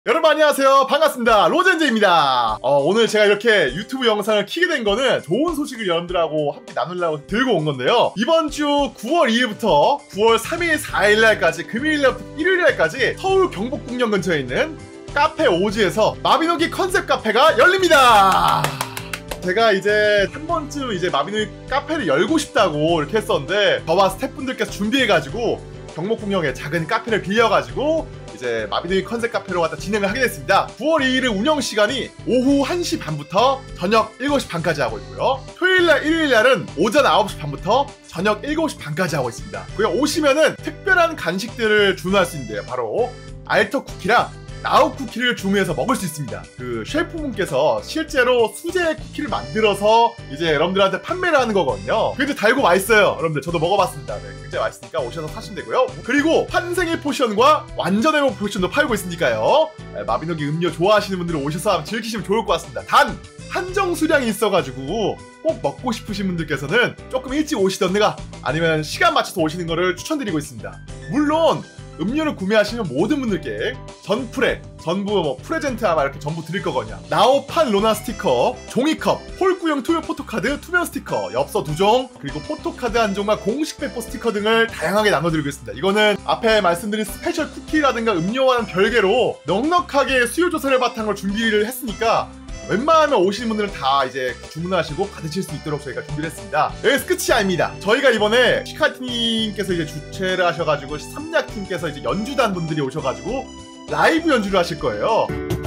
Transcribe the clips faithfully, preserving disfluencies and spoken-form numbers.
여러분 안녕하세요. 반갑습니다. 로젠제입니다. 어, 오늘 제가 이렇게 유튜브 영상을 키게 된 거는 좋은 소식을 여러분들하고 함께 나누려고 들고 온 건데요. 이번 주 구월 이일부터 구월 삼일, 사일날까지 금요일날부터 일요일날까지 서울 경복궁역 근처에 있는 카페 오지에서 마비노기 컨셉 카페가 열립니다. 제가 이제 한 번쯤 이제 마비노기 카페를 열고 싶다고 이렇게 했었는데 저와 스태프분들께서 준비해가지고 경복궁역에 작은 카페를 빌려가지고 이제 마비노기 컨셉 카페로 갖다 진행을 하게 됐습니다. 구월 이일은 운영시간이 오후 한시 반부터 저녁 일곱시 반까지 하고 있고요. 토요일날, 일요일날은 오전 아홉시 반부터 저녁 일곱시 반까지 하고 있습니다. 그리고 오시면은 특별한 간식들을 주문할 수 있는데요. 바로 알터 쿠키랑 나우 쿠키를 주문해서 먹을 수 있습니다. 그 셰프분께서 실제로 수제 쿠키를 만들어서 이제 여러분들한테 판매를 하는 거거든요. 굉장히 달고 맛있어요. 여러분들 저도 먹어봤습니다. 네, 굉장히 맛있으니까 오셔서 사시면 되고요. 그리고 환생의 포션과 완전의 포션도 팔고 있으니까요. 네, 마비노기 음료 좋아하시는 분들은 오셔서 한번 즐기시면 좋을 것 같습니다. 단 한정 수량이 있어가지고 꼭 먹고 싶으신 분들께서는 조금 일찍 오시던가 아니면 시간 맞춰서 오시는 거를 추천드리고 있습니다. 물론 음료를 구매하시면 모든 분들께 전프레, 전부 뭐 프레젠트 아마 이렇게 전부 드릴 거거든요. 나오판 로나 스티커, 종이컵, 홀구형 투명 포토카드, 투명 스티커, 엽서 두 종, 그리고 포토카드 한 종과 공식 배포 스티커 등을 다양하게 나눠드리고 있습니다. 이거는 앞에 말씀드린 스페셜 쿠키라든가 음료와는 별개로 넉넉하게 수요조사를 바탕으로 준비를 했으니까 웬만하면 오시는 분들은 다 이제 주문하시고 받으실 수 있도록 저희가 준비를 했습니다. 여기서 끝이 아닙니다. 저희가 이번에 시카티님께서 이제 주최를 하셔가지고 삼약팀께서 이제 연주단 분들이 오셔가지고 라이브 연주를 하실 거예요.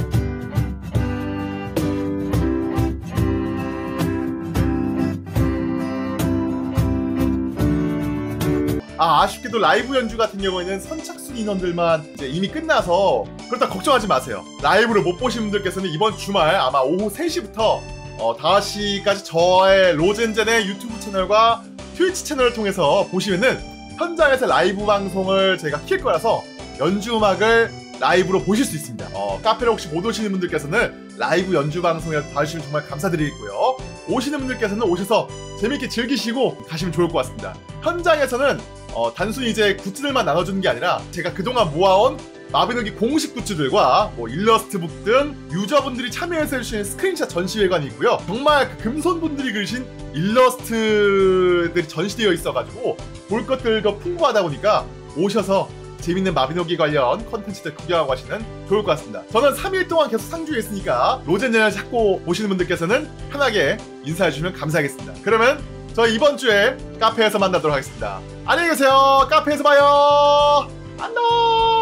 아, 아쉽게도 라이브 연주 같은 경우에는 선착순 인원들만 이제 이미 끝나서 그렇다 걱정하지 마세요. 라이브를 못 보신 분들께서는 이번 주말 아마 오후 세시부터 어, 다섯시까지 저의 로젠젠의 유튜브 채널과 트위치 채널을 통해서 보시면은 현장에서 라이브 방송을 제가 킬 거라서 연주 음악을 라이브로 보실 수 있습니다. 어, 카페를 혹시 못 오시는 분들께서는 라이브 연주 방송에 봐주시면 정말 감사드리고요. 오시는 분들께서는 오셔서 재밌게 즐기시고 가시면 좋을 것 같습니다. 현장에서는 어, 단순히 이제 굿즈들만 나눠주는 게 아니라 제가 그동안 모아온 마비노기 공식 굿즈들과 뭐 일러스트북 등 유저분들이 참여해서 해주신 스크린샷 전시회관이 있고요. 정말 그 금손분들이 그리신 일러스트들이 전시되어 있어가지고 볼 것들도 풍부하다 보니까 오셔서 재밌는 마비노기 관련 컨텐츠들 구경하고 가시면 좋을 것 같습니다. 저는 삼일 동안 계속 상주에 있으니까 로젠젠을 찾고 오시는 분들께서는 편하게 인사해주시면 감사하겠습니다. 그러면 저희 이번 주에 카페에서 만나도록 하겠습니다. 안녕히 계세요. 카페에서 봐요. 안녕.